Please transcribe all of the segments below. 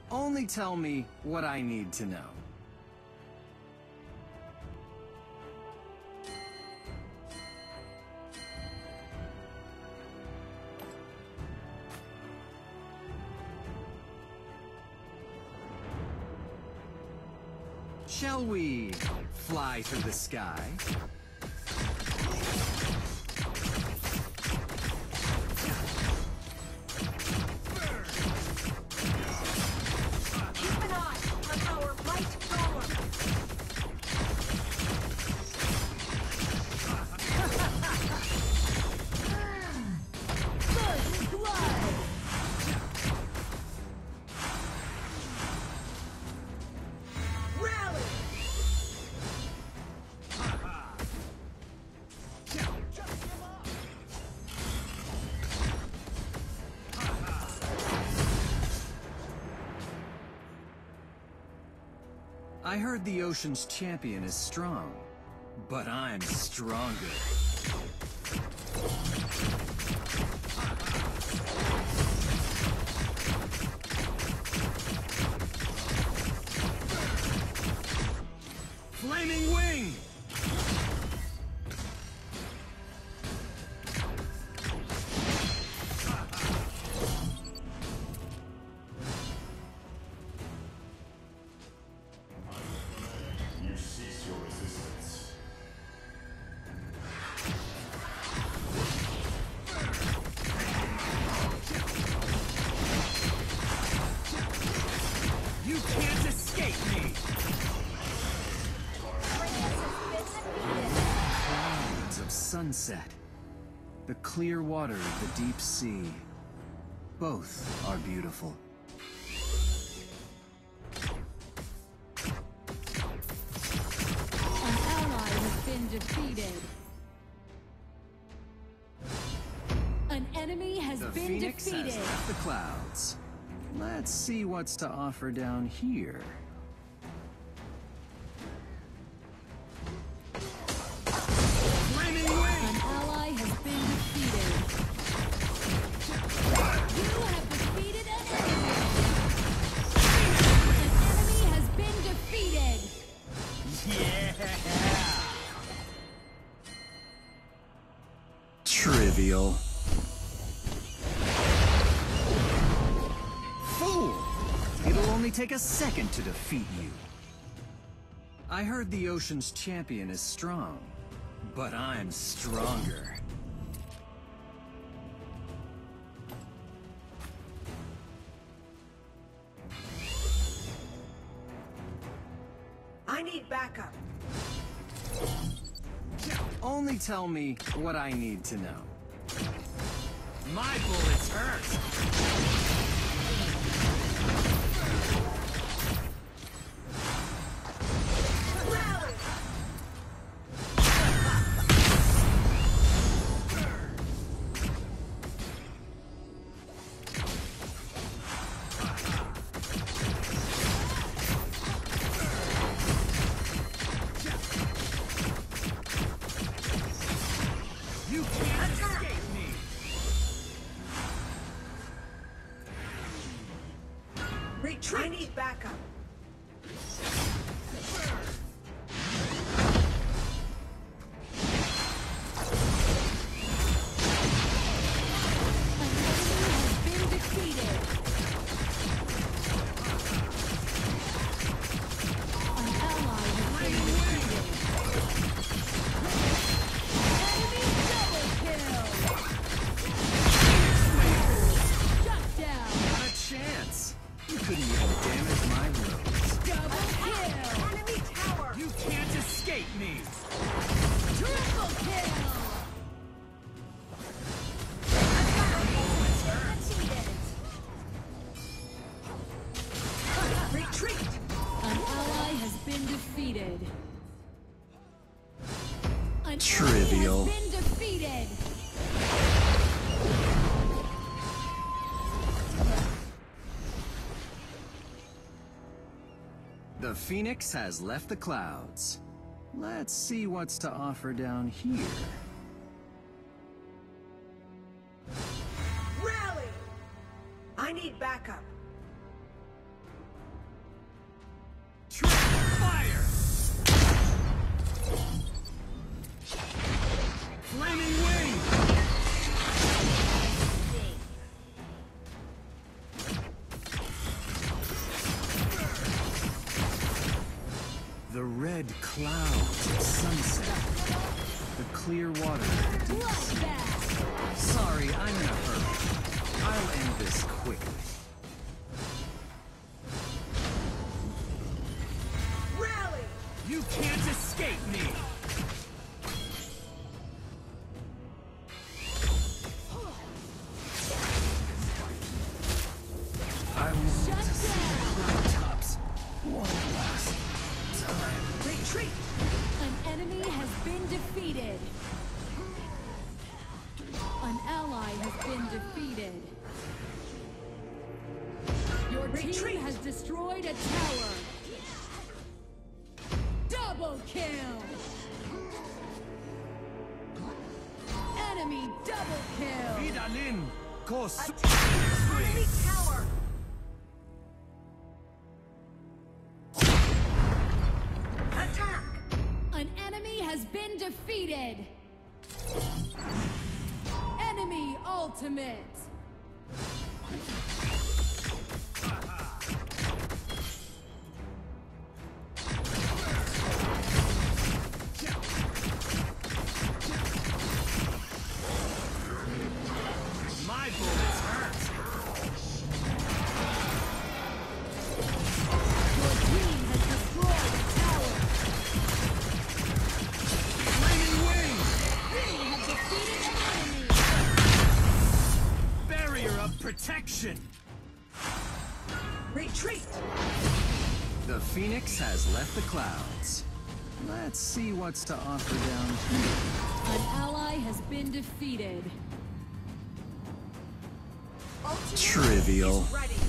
Only tell me what I need to know. Shall we fly through the sky? Keep an eye on our light golem. First blood. Rally. I heard the ocean's champion is strong, but I'm stronger. Flaming wing! You cease your resistance. You can't escape me! Clouds of sunset. The clear water of the deep sea. Both are beautiful. An ally has been defeated. An enemy has The been Phoenix defeated. has left the clouds. Let's see what's to offer down here. Flaming wing! An ally has been defeated. You have defeated an enemy. An enemy has been defeated. Yeah! Trivial. Fool! It'll only take a second to defeat you. I heard the ocean's champion is strong, but I'm stronger. I need backup. Only tell me what I need to know. My bullets hurt! Rally! You can't escape me! Retreat! I need backup. An enemy has been defeated. An ally has been defeated. Enemy double kill. Shut down. Not a chance! You couldn't even damage my roads. Double kill. Enemy tower! You can't escape me! Triple kill. Retreat! An ally has been defeated. An Trivial. enemy has been defeated. The Phoenix has left the clouds. Let's see what's to offer down here. Rally! I need backup. red clouds at sunset. The clear water of the deep sea. Bloodbath. Sorry, I'm in a hurry. I'll end this quickly. Rally! You can't escape me! I will Shut down. tops one last time. Retreat! An enemy has been defeated. An ally has been defeated. Your team Retreat. has destroyed a tower. Double kill. Enemy double kill. Vidalin, Kos. Attack! Enemy tower! Attack! An enemy has been defeated. Enemy ultimate. My bullets hurt. Your team has destroyed a tower. Flaming wing! You have defeated an enemy. Barrier of protection! Retreat! The Phoenix has left the clouds. Let's see what's to offer down here. An ally has been defeated. Ultimate Trivial. is ready.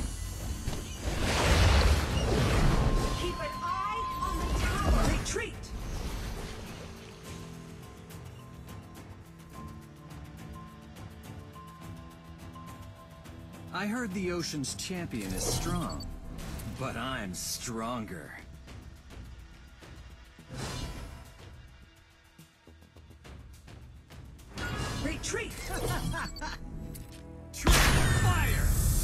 Keep an eye on the tower. Retreat! I heard the ocean's champion is strong, but I'm stronger. Retreat! Fire!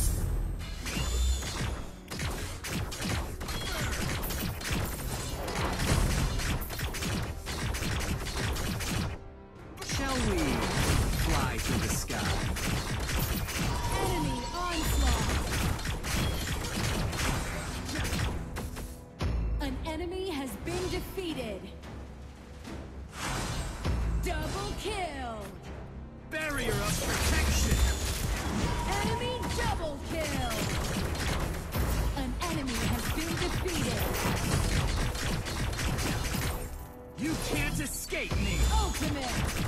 Shall we fly through the sky? Enemy onslaught. An enemy has been defeated. Double kill. Barrier of protection! Enemy double kill. An enemy has been defeated. You can't escape me! Ultimate.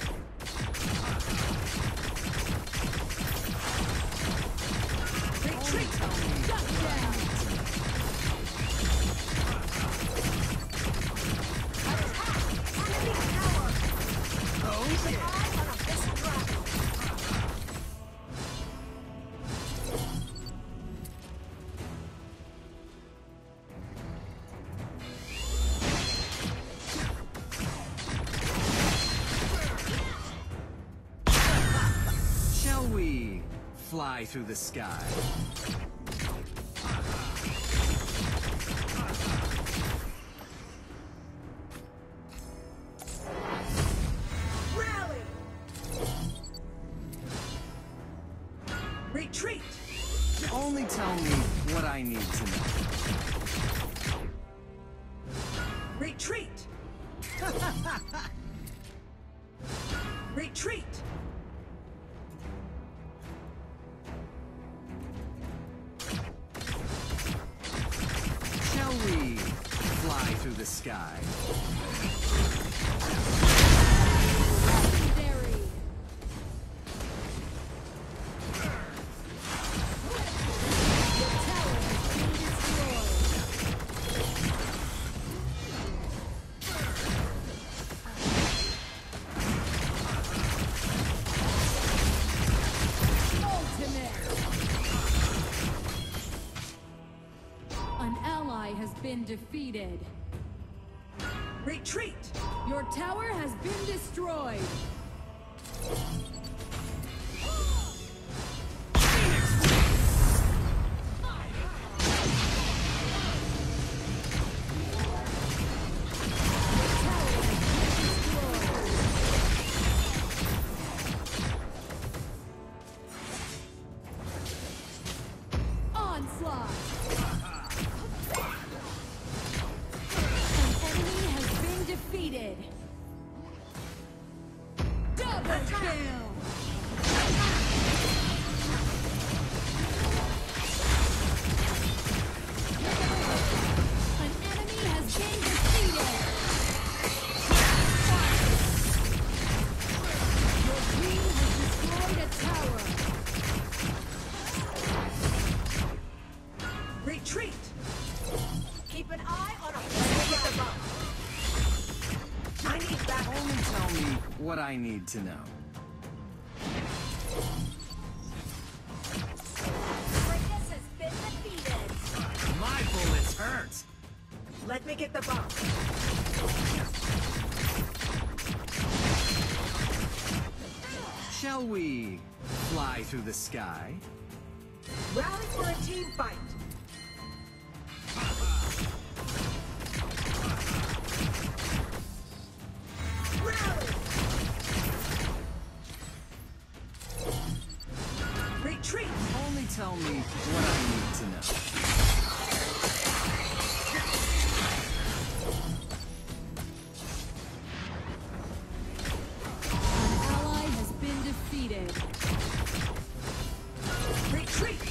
Retreat! Shut down. Attack! Enemy tower! Oh Keep an yeah! eye on Abyssal Dragon. Shall we fly through the sky? Rally! Retreat! Only tell me what I need to know. Retreat! Retreat! Shall we fly through the sky? Legendary. Your tower has been destroyed. Ultimate. An ally has been defeated. Retreat! Your tower has been destroyed. Onslaught! An enemy has been defeated! Double kill! An enemy has been defeated! Your team has destroyed a tower! Retreat! Keep an eye on a player with the bow. I need backup. Only tell me what I need to know. Kratos has been defeated. My bullets hurt! Let me get the bow. Shall we fly through the sky? Rally for a team fight. Rally! Retreat! Only tell me what I need to know. An ally has been defeated. Retreat!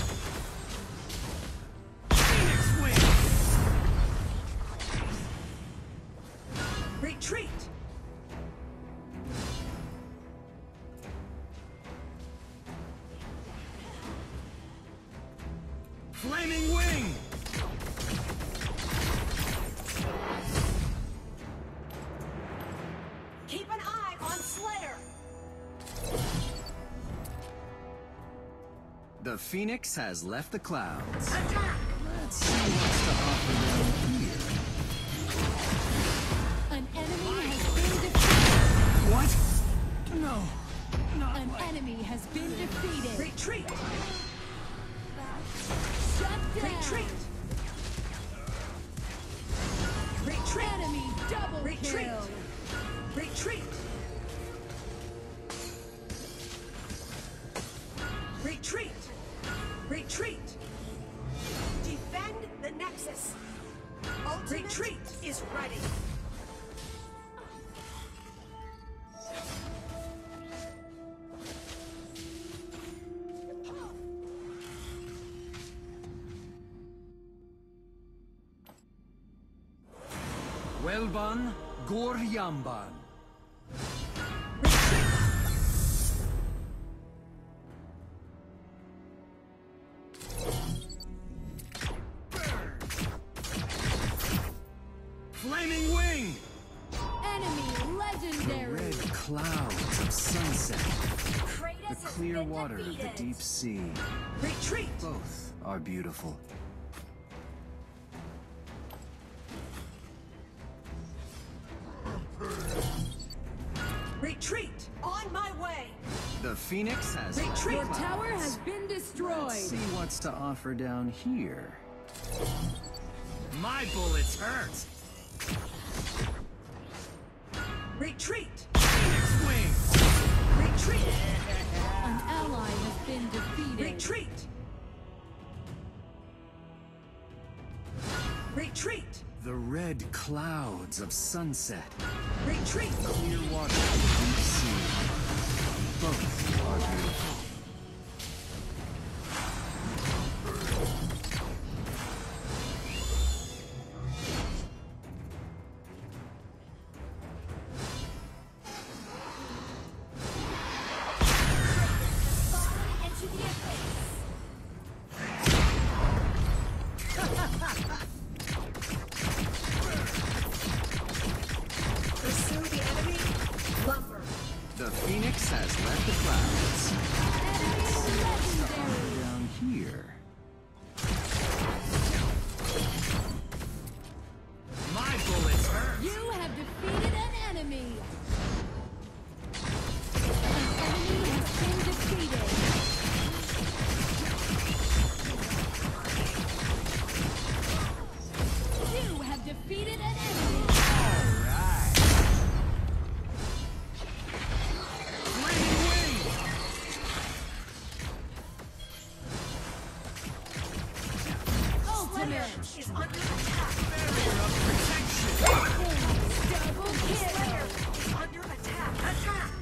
Phoenix wings! Retreat! Flaming wing! Keep an eye on Slayer! The Phoenix has left the clouds. Attack! Let's see what's to offer them here. An enemy has been defeated. What? No. Not An like... enemy has been defeated. Retreat! Shut down. Retreat! Retreat! Enemy double Retreat! kill. Retreat! Retreat! Retreat! Defend the Nexus! Ultimate Retreat is ready! Welban Goryamban. Flaming wing! Enemy legendary. Red clouds of sunset. Kratos The has clear been water of the defeated. deep sea. Retreat! Both are beautiful. Retreat! On my way! The Phoenix has Retreat! Your clouds. tower has been destroyed. Let's see what's to offer down here. My bullets hurt! Retreat! Phoenix wing! Retreat! An ally has been defeated. Retreat! Retreat! The red clouds of sunset. Retreat! Clear water of the deep sea. Both are beautiful. Fallen into the abyss! Pursue the enemy! Lumber! The Phoenix has left the clouds. Enemy legendary. Down here. My bullets hurt! You have defeated an enemy. An enemy has been defeated. You have defeated an enemy. Alright. Flaming wing! ultimate. is under attack. Double kill. Is under attack. Attack!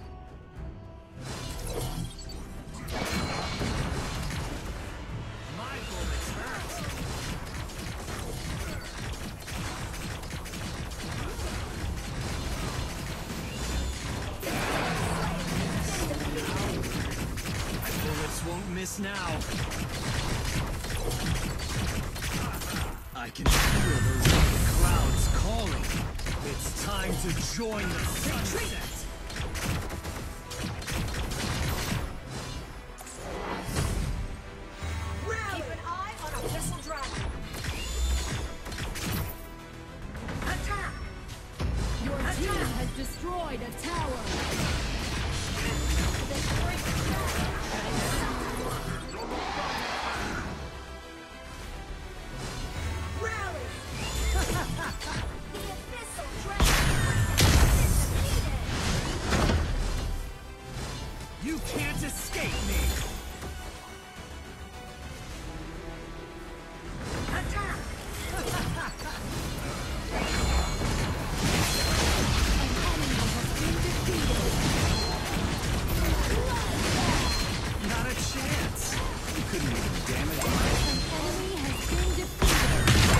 My bullets hurt. My bullets won't miss now. I can feel those other clouds calling. It's time to join the sunset. Keep an eye on a missile dragon. Attack! Your team has destroyed a tower. Rally! The abyssal dragon is defeated! You can't escape me. Attack! Not a chance. You couldn't even damage my... Enemy has been defeated.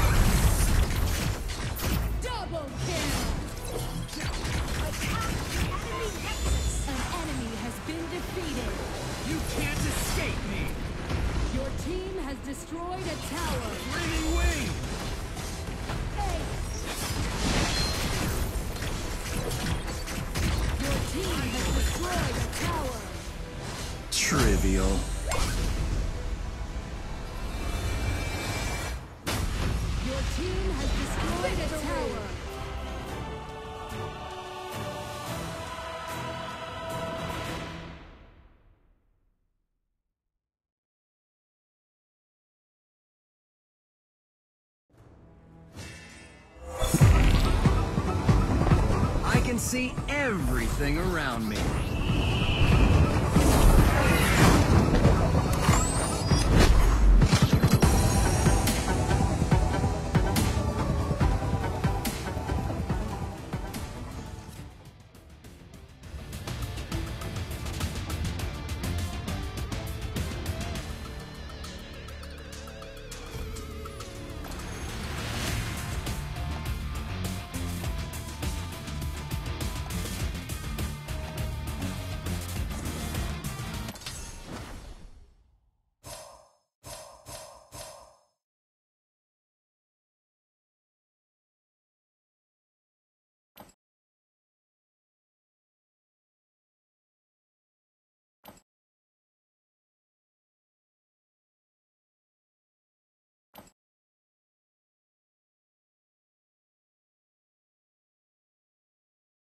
Double kill. Attack the enemy nexus! An enemy has been defeated. You can't escape me. Your team has destroyed a tower. Flaming wing. Your team has destroyed a tower. Trivial. Your team has destroyed a tower. I can see everything around me.